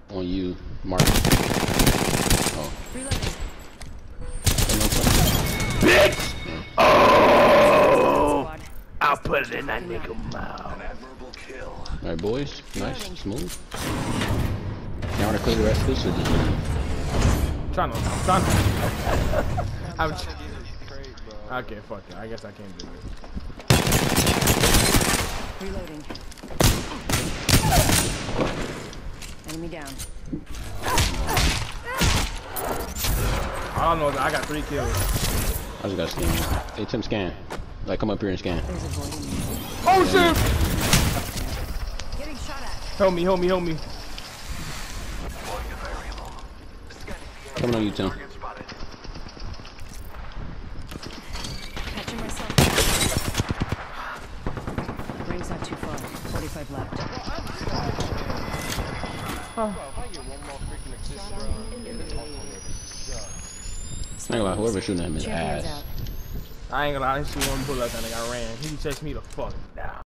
On you, Mark. Oh. Bitch! Oh! I'll put it in that nigga mouth. Alright, boys. Nice. Smooth. Y'all wanna clear the rest of this or just I'm okay, fuck it. I guess I can't do it. Reloading. Enemy down. I don't know. I got 3 kills. I just got scan. Hey, Tim, scan. Like, come up here and scan. There's a void. Oh shit! Getting shot at. Help me, help me, help me. Coming on you, Tim. Catching myself. Rings not too far. 45 left. I ain't gonna lie, whoever's shooting at him is ass. I ain't gonna lie, I didn't see one bullet that nigga. I ran. He chased me the fuck down.